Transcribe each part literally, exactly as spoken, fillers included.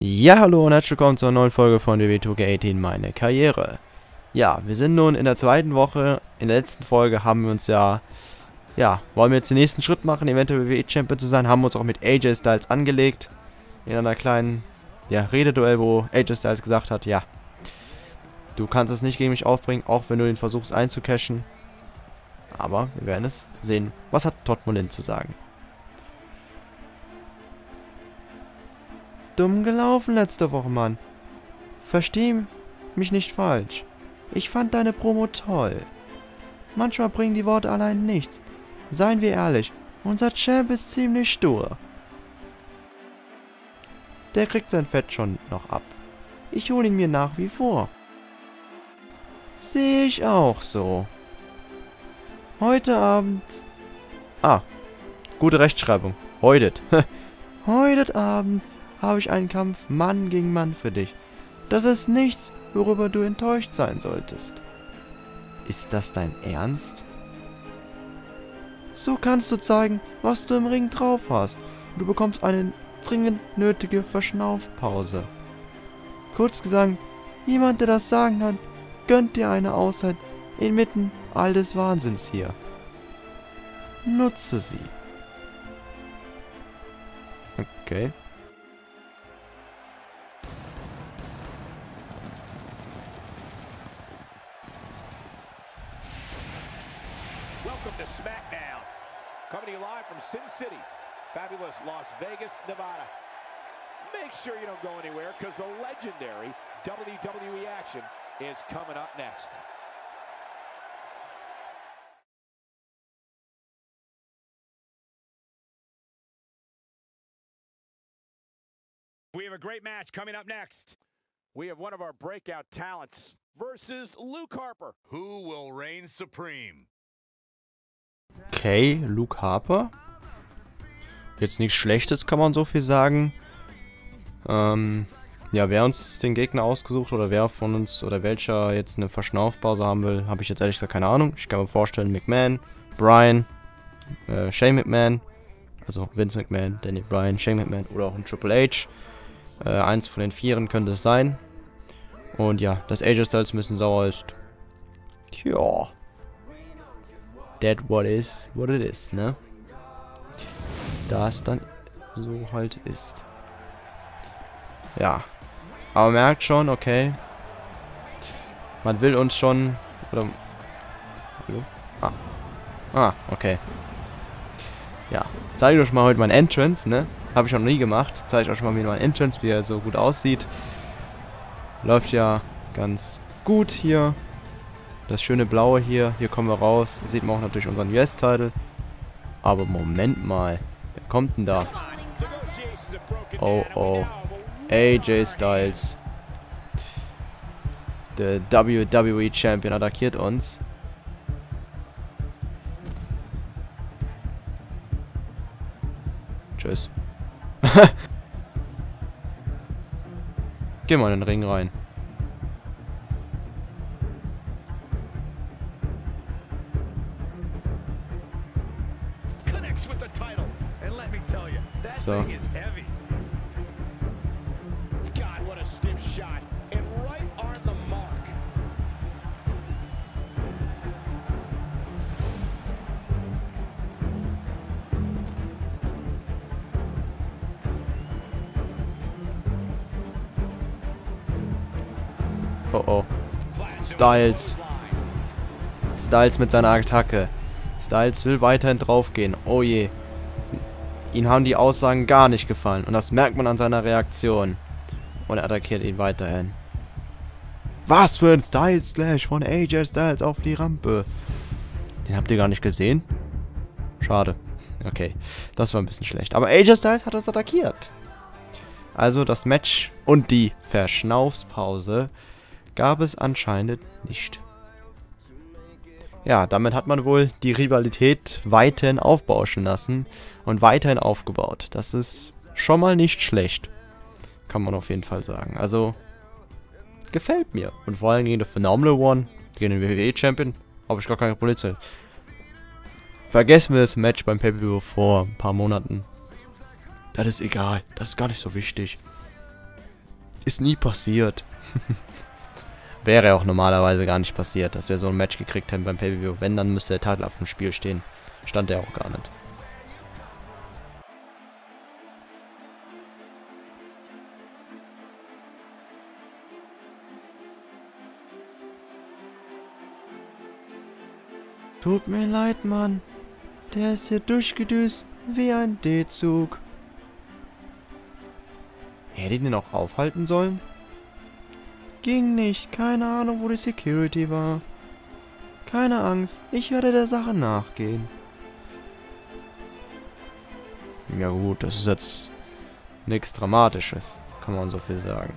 Ja, hallo und herzlich willkommen zur neuen Folge von W W E two K achtzehn, meine Karriere. Ja, wir sind nun in der zweiten Woche. In der letzten Folge haben wir uns ja, ja, wollen wir jetzt den nächsten Schritt machen, eventuell W W E Champion zu sein, haben uns auch mit A J Styles angelegt. In einer kleinen, ja, Rededuell, wo A J Styles gesagt hat, ja, du kannst es nicht gegen mich aufbringen, auch wenn du den versuchst einzucashen. Aber wir werden es sehen. Was hat Todd Molin zu sagen? Dumm gelaufen letzte Woche, Mann. Versteh mich nicht falsch. Ich fand deine Promo toll. Manchmal bringen die Worte allein nichts. Seien wir ehrlich, unser Champ ist ziemlich stur. Der kriegt sein Fett schon noch ab. Ich hole ihn mir nach wie vor. Sehe ich auch so. Heute Abend... Ah, gute Rechtschreibung. Heutet. Heute Abend habe ich einen Kampf Mann gegen Mann für dich. Das ist nichts, worüber du enttäuscht sein solltest. Ist das dein Ernst? So kannst du zeigen, was du im Ring drauf hast. Du bekommst eine dringend nötige Verschnaufpause. Kurz gesagt, jemand, der das Sagen hat, gönnt dir eine Auszeit inmitten all des Wahnsinns hier. Nutze sie. Okay. Welcome to SmackDown. Coming to you live from Sin City, fabulous Las Vegas, Nevada. Make sure you don't go anywhere because the legendary W W E action is coming up next. We have a great match coming up next. We have one of our breakout talents versus Luke Harper. Who will reign supreme? Okay, Luke Harper. Jetzt nichts Schlechtes, kann man so viel sagen. Ähm, ja, wer uns den Gegner ausgesucht oder wer von uns oder welcher jetzt eine Verschnaufpause haben will, habe ich jetzt ehrlich gesagt keine Ahnung. Ich kann mir vorstellen, McMahon, Bryan, äh, Shane McMahon, also Vince McMahon, Daniel Bryan, Shane McMahon oder auch ein Triple H. Äh, eins von den Vieren könnte es sein. Und ja, dass A J Styles ein bisschen sauer ist. Tja. That what is, what it is, ne? Da es dann so halt ist. Ja. Aber man merkt schon, okay. Man will uns schon... Oder... Hallo? Ah. Ah, okay. Ja. Zeige ich euch mal heute mein Entrance, ne? Habe ich noch nie gemacht. Zeige ich euch mal wieder mein Entrance, wie er so gut aussieht. Läuft ja ganz gut hier. Das schöne Blaue hier. Hier kommen wir raus. Hier sieht man auch natürlich unseren U S-Title. Aber Moment mal. Wer kommt denn da? Oh, oh. A J Styles. Der W W E Champion attackiert uns. Tschüss. Geh mal in den Ring rein. So. Oh oh. Styles. Styles mit seiner Attacke. Styles will weiterhin draufgehen. Oh je. Ihm haben die Aussagen gar nicht gefallen. Und das merkt man an seiner Reaktion. Und er attackiert ihn weiterhin. Was für ein Style-Slash von A J Styles auf die Rampe. Den habt ihr gar nicht gesehen? Schade. Okay. Das war ein bisschen schlecht. Aber A J Styles hat uns attackiert. Also das Match und die Verschnaufspause gab es anscheinend nicht. Ja, damit hat man wohl die Rivalität weiterhin aufbauschen lassen und weiterhin aufgebaut. Das ist schon mal nicht schlecht. Kann man auf jeden Fall sagen. Also, gefällt mir. Und vor allem gegen den Phenomenal One, gegen den W W E Champion, habe ich gar keine Polizei. Vergessen wir das Match beim Pay-Per-View vor ein paar Monaten. Das ist egal. Das ist gar nicht so wichtig. Ist nie passiert. Wäre auch normalerweise gar nicht passiert, dass wir so ein Match gekriegt hätten beim Pay-Per-View. Wenn, dann müsste der Titel auf dem Spiel stehen. Stand der auch gar nicht. Tut mir leid, Mann. Der ist hier durchgedüst wie ein D-Zug. Hätte ich den auch aufhalten sollen? Ging nicht. Keine Ahnung, wo die Security war. Keine Angst. Ich werde der Sache nachgehen. Ja gut, das ist jetzt nichts Dramatisches. Kann man so viel sagen.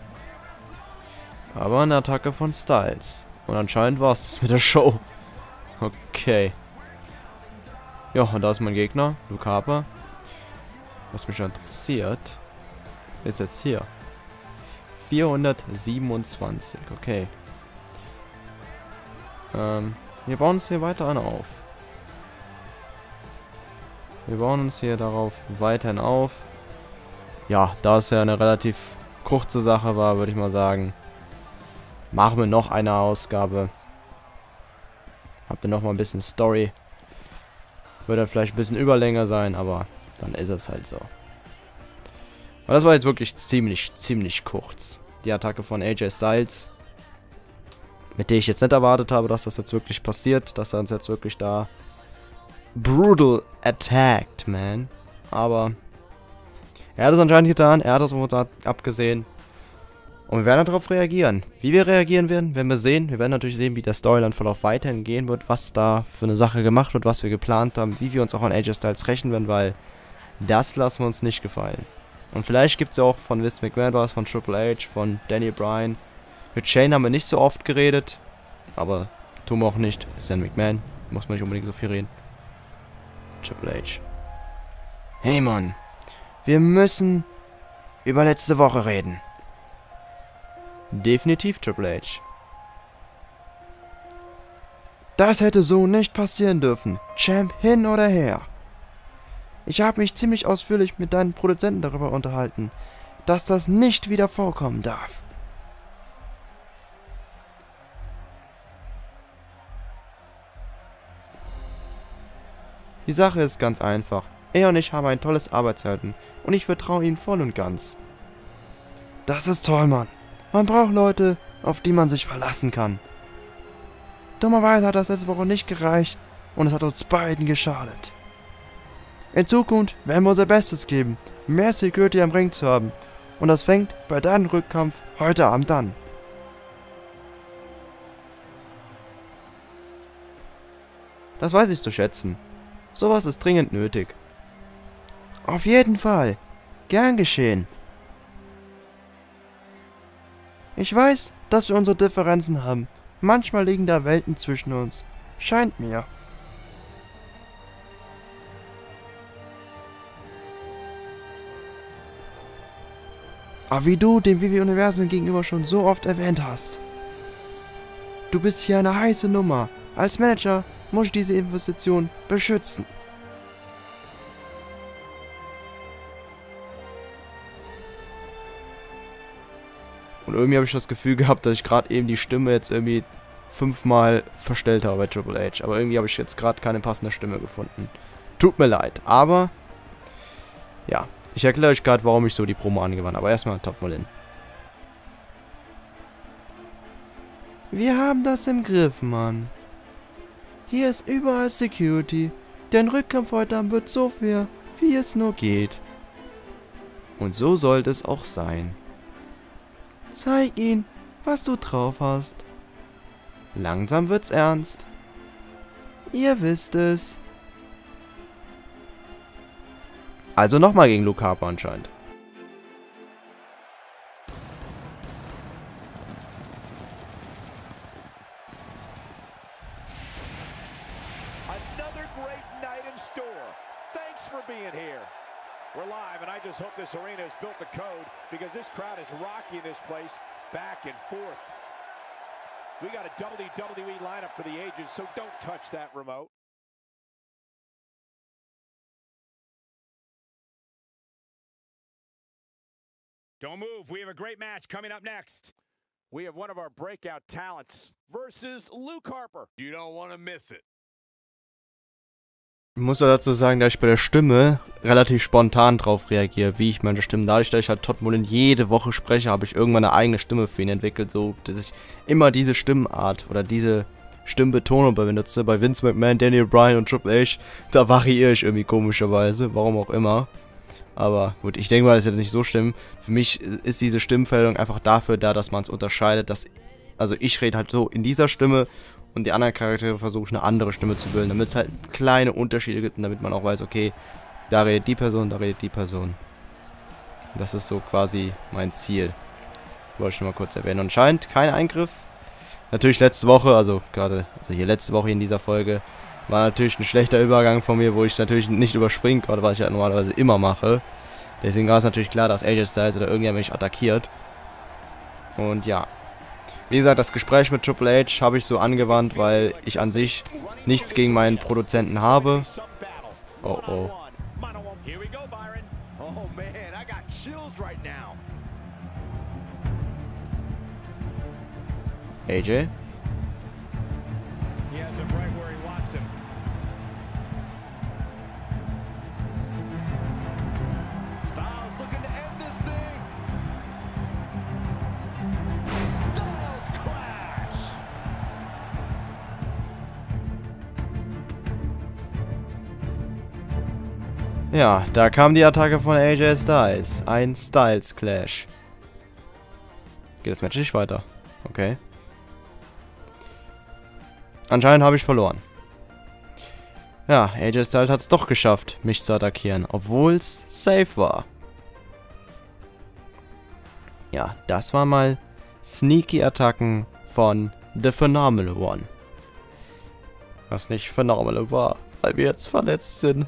Aber eine Attacke von Styles. Und anscheinend war es das mit der Show. Okay. Ja, und da ist mein Gegner, Luke Harper. Was mich interessiert, ist jetzt hier. vierhundertsiebenundzwanzig, okay. Ähm, wir bauen uns hier weiter an auf. Wir bauen uns hier darauf weiterhin auf. Ja, da es ja eine relativ kurze Sache war, würde ich mal sagen, machen wir noch eine Ausgabe. Habt ihr noch mal ein bisschen Story. Wird dann vielleicht ein bisschen Überlänge sein, aber dann ist es halt so. Aber das war jetzt wirklich ziemlich, ziemlich kurz. Die Attacke von A J Styles. Mit der ich jetzt nicht erwartet habe, dass das jetzt wirklich passiert. Dass er uns jetzt wirklich da brutal attacked, man. Aber er hat es anscheinend getan. Er hat es von uns abgesehen. Und wir werden darauf reagieren. Wie wir reagieren werden, werden wir sehen. Wir werden natürlich sehen, wie der Storyline-Verlauf weiterhin gehen wird, was da für eine Sache gemacht wird, was wir geplant haben, wie wir uns auch an A J Styles rächen werden, weil das lassen wir uns nicht gefallen. Und vielleicht gibt es ja auch von Vince McMahon was, von Triple H, von Danny Bryan. Mit Shane haben wir nicht so oft geredet, aber tun wir auch nicht. Ist Dan McMahon, muss man nicht unbedingt so viel reden. Triple H. Hey Mann, wir müssen über letzte Woche reden. Definitiv Triple H. Das hätte so nicht passieren dürfen. Champ hin oder her. Ich habe mich ziemlich ausführlich mit deinen Produzenten darüber unterhalten, dass das nicht wieder vorkommen darf. Die Sache ist ganz einfach. Er und ich haben ein tolles Arbeitsverhältnis und ich vertraue ihm voll und ganz. Das ist toll, Mann. Man braucht Leute, auf die man sich verlassen kann. Dummerweise hat das letzte Woche nicht gereicht und es hat uns beiden geschadet. In Zukunft werden wir unser Bestes geben, mehr Security am Ring zu haben. Und das fängt bei deinem Rückkampf heute Abend an. Das weiß ich zu schätzen. Sowas ist dringend nötig. Auf jeden Fall. Gern geschehen. Ich weiß, dass wir unsere Differenzen haben. Manchmal liegen da Welten zwischen uns. Scheint mir. Aber wie du dem W W-Universum gegenüber schon so oft erwähnt hast. Du bist hier eine heiße Nummer. Als Manager muss ich diese Investition beschützen. Und irgendwie habe ich das Gefühl gehabt, dass ich gerade eben die Stimme jetzt irgendwie fünfmal verstellt habe bei Triple H. Aber irgendwie habe ich jetzt gerade keine passende Stimme gefunden. Tut mir leid, aber ja, ich erkläre euch gerade, warum ich so die Promo angewandt habe. Aber erstmal Top mal hin. Wir haben das im Griff, Mann. Hier ist überall Security. Dein Rückkampf heute Abend wird so fair, wie es nur geht. Und so sollte es auch sein. Zeig ihnen, was du drauf hast. Langsam wird's ernst. Ihr wisst es. Also nochmal gegen Luke Harper anscheinend. Another great night in store. Thanks for being here. We're live, and I just hope this arena has built the code because this crowd is rocking this place back and forth. We got a W W E lineup for the ages, so don't touch that remote. Don't move. We have a great match coming up next. We have one of our breakout talents versus Luke Harper. You don't want to miss it. Ich muss ja dazu sagen, dass ich bei der Stimme relativ spontan drauf reagiere, wie ich meine Stimme. Dadurch, dass ich halt Todd Mullen jede Woche spreche, habe ich irgendwann eine eigene Stimme für ihn entwickelt, so dass ich immer diese Stimmart oder diese Stimmbetonung benutze. Bei Vince McMahon, Daniel Bryan und Triple H, da variiere ich irgendwie komischerweise, warum auch immer. Aber gut, ich denke mal, das ist jetzt nicht so schlimm. Für mich ist diese Stimmverstellung einfach dafür da, dass man es unterscheidet, dass, also ich rede halt so in dieser Stimme und die anderen Charaktere versuchen eine andere Stimme zu bilden, damit es halt kleine Unterschiede gibt und damit man auch weiß, okay, da redet die Person, da redet die Person. Das ist so quasi mein Ziel. Wollte ich schon mal kurz erwähnen. Und anscheinend kein Eingriff. Natürlich letzte Woche, also gerade, also hier letzte Woche in dieser Folge, war natürlich ein schlechter Übergang von mir, wo ich natürlich nicht überspringe, gerade was ich ja normalerweise immer mache. Deswegen war es natürlich klar, dass A J Styles oder irgendjemand mich attackiert. Und ja. Wie gesagt, das Gespräch mit Triple H habe ich so angewandt, weil ich an sich nichts gegen meinen Produzenten habe. Oh oh. A J? Ja, da kam die Attacke von A J Styles. Ein Styles Clash. Geht das Match nicht weiter? Okay. Anscheinend habe ich verloren. Ja, A J Styles hat es doch geschafft, mich zu attackieren, obwohl es safe war. Ja, das waren mal sneaky Attacken von The Phenomenal One. Was nicht phenomenal war, weil wir jetzt verletzt sind.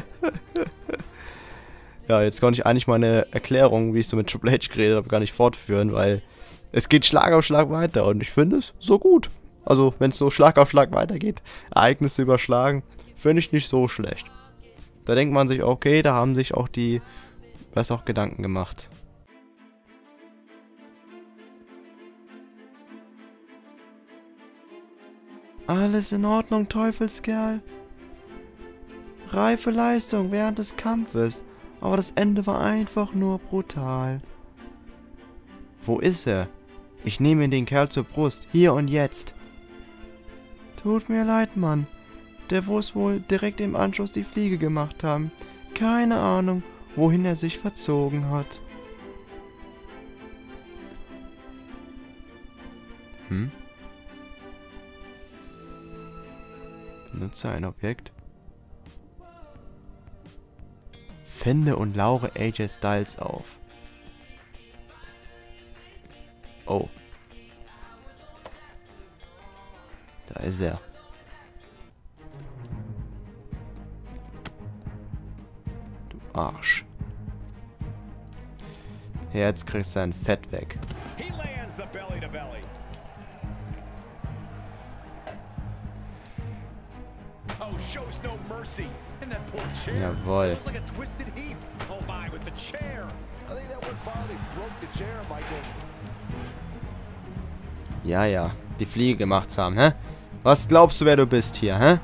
Ja, jetzt konnte ich eigentlich meine Erklärung, wie ich so mit Triple H geredet habe, gar nicht fortführen, weil es geht Schlag auf Schlag weiter und ich finde es so gut. Also, wenn es so Schlag auf Schlag weitergeht, Ereignisse überschlagen, finde ich nicht so schlecht. Da denkt man sich, okay, da haben sich auch die besser auch Gedanken gemacht. Alles in Ordnung, Teufelskerl. Reife Leistung während des Kampfes, aber das Ende war einfach nur brutal. Wo ist er? Ich nehme den Kerl zur Brust, hier und jetzt. Tut mir leid, Mann. Der muss wohl direkt im Anschluss die Fliege gemacht haben. Keine Ahnung, wohin er sich verzogen hat. Hm? Benutze ein Objekt. Fände und laure A J Styles auf. Oh. Da ist er. Du Arsch. Jetzt kriegst du ein Fett weg. Jawohl. Ja, ja. Die Fliege gemacht haben, hä? Was glaubst du, wer du bist hier, hä?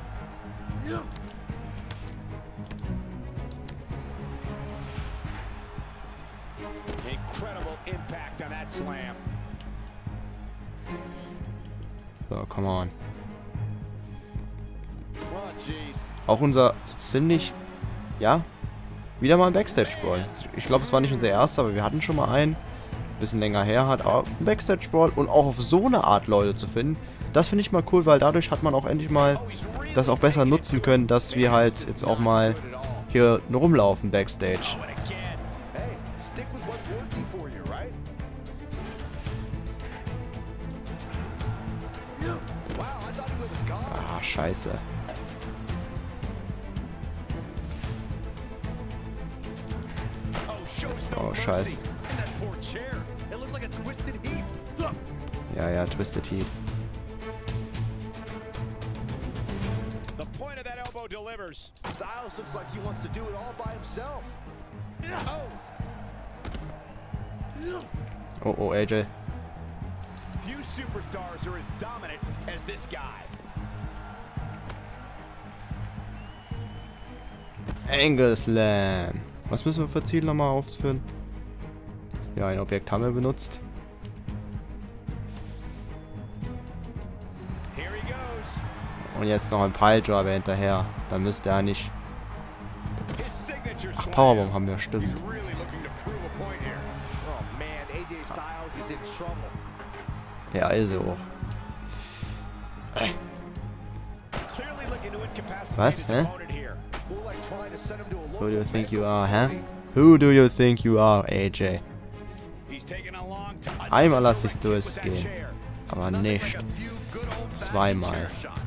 So, come on. Auch unser so ziemlich, ja, wieder mal ein Backstage-Brawl. Ich glaube, es war nicht unser erster, aber wir hatten schon mal einen. Bisschen länger her hat, aber ein Backstage-Brawl und auch auf so eine Art Leute zu finden, das finde ich mal cool, weil dadurch hat man auch endlich mal das auch besser nutzen können, dass wir halt jetzt auch mal hier rumlaufen Backstage. Ah, scheiße. Oh, scheiße. Ja, ja, Twisted Heat. The point of that elbow delivers. Styles looks like he wants to do it all by himself. Oh. Oh, oh, A J. Few superstars are as dominant as this guy. Angle Slam. Was müssen wir für Ziel nochmal aufführen? Ja, ein Objekt haben wir benutzt. Here he goes. Und jetzt noch ein Piledriver hinterher. Dann müsste er nicht... His signature Ach, slam. Powerbomb haben wir, He's stimmt. really looking to prove a point here. Oh man, A J Styles is in trouble. Ja, also auch. Clearly looking to incapacitate Was, his hä? opponent here. More like trying to send him to a Who do you local think you medical are, hä? facility. Who do you think you are, A J? He's taking a long time. Einmal lasse ich es Direct hit with that durchgehen. chair. Aber Nothing nicht like a few good old-fashioned zweimal. chair shots.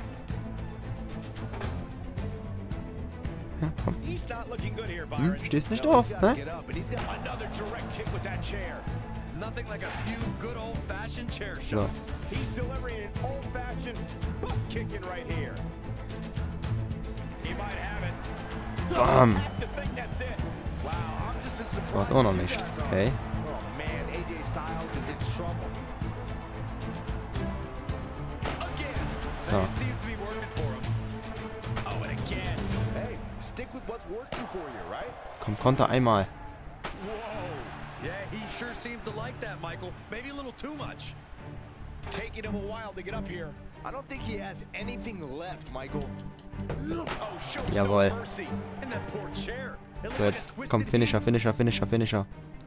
Ja, komm. He's not looking good here, Hm, Byron. stehst nicht No, auf, he's gotta ne? get up, and he's got another direct hit with that chair. Nothing like a few good old-fashioned chair So. shots. He's delivering an old-fashioned butt kicking right here. He might have it. Bam. I have to think that's it. Wow, I'm just as Das war's surprised auch noch as you nicht. guys are. Okay. Oh man, A J Styles is in trouble. Again. So. It seems to be working for him. Oh, and again. Hey, stick with what's working for you, right? Komm, Konter einmal. Whoa. Yeah, he sure seems to like that, Michael. Maybe a little too much. Taking him a while to get up here. I don't think he has anything left, Michael. Oh, shows Jawohl. no mercy. And that poor chair. It looks So, like jetzt a twisted kommt Finisher, Finisher, Finisher, Finisher.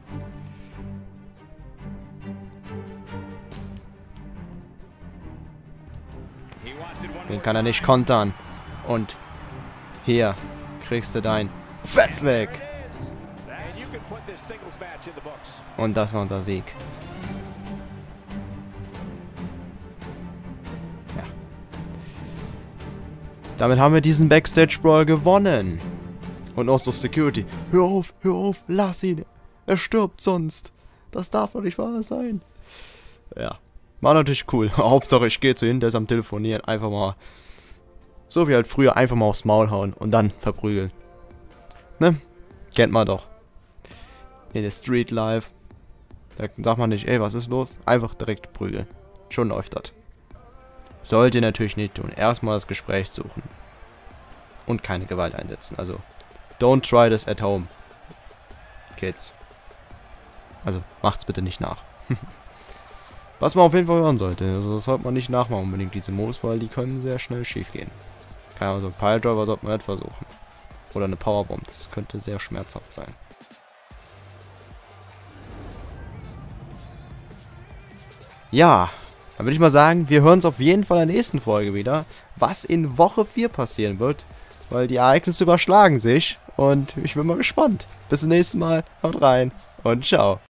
He wants it one Den more kann er nicht time. kontern. Und hier kriegst du dein Fett weg. There it is. And you can put this singles match in the books. Und das war unser Sieg. Ja. Damit haben wir diesen Backstage Brawl gewonnen. Und auch so Security. Hör auf, hör auf, lass ihn. Er stirbt sonst. Das darf doch nicht wahr sein. Ja. War natürlich cool. Hauptsache ich gehe zu ihm, der ist am Telefonieren. Einfach mal. So wie halt früher, einfach mal aufs Maul hauen und dann verprügeln. Ne? Kennt man doch. In der Street Life. Da sagt man nicht, ey, was ist los? Einfach direkt prügeln. Schon läuft das. Sollt ihr natürlich nicht tun. Erstmal das Gespräch suchen. Und keine Gewalt einsetzen. Also, don't try this at home. Kids. Also, macht's bitte nicht nach. Was man auf jeden Fall hören sollte. Also, das sollte man nicht nachmachen unbedingt, diese Moves, weil die können sehr schnell schief gehen. Keine Ahnung, so ein Piledriver sollte man nicht versuchen. Oder eine Powerbomb. Das könnte sehr schmerzhaft sein. Ja, dann würde ich mal sagen, wir hören uns auf jeden Fall in der nächsten Folge wieder, was in Woche vier passieren wird, weil die Ereignisse überschlagen sich und ich bin mal gespannt. Bis zum nächsten Mal, haut rein und ciao.